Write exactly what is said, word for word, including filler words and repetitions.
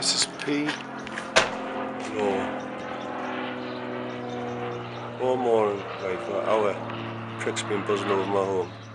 This is P. No. One more, right, for an hour. Crick's been buzzing over my home.